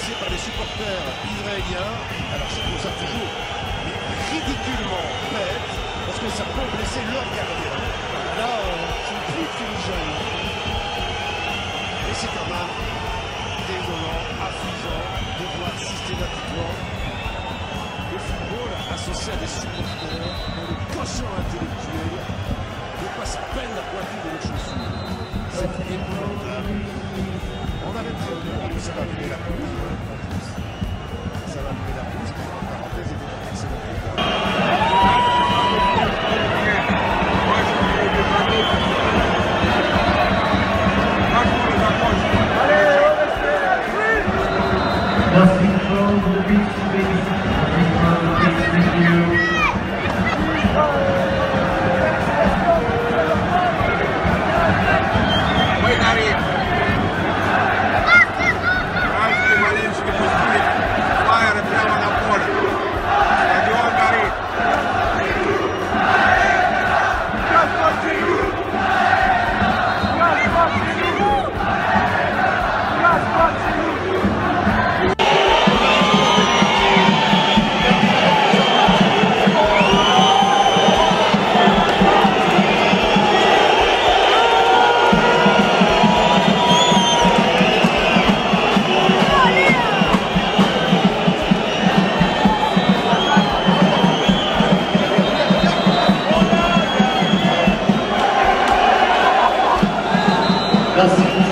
remplacé par des supporters israéliens. Alors je trouve ça toujours ridiculement bête, parce que ça peut blesser leur gardien. Là, c'est plus fumigène. Et c'est quand même désolant, affligeant de voir systématiquement le football associé à des supporters dont le quotient intellectuel dépasse à peine la poitrine de leur chaussure. C'est épouvantable. On avait prévu que ça va allumer la pousse. Ça va allumer la pousse, mais en parenthèse, était un excellent président. Merci.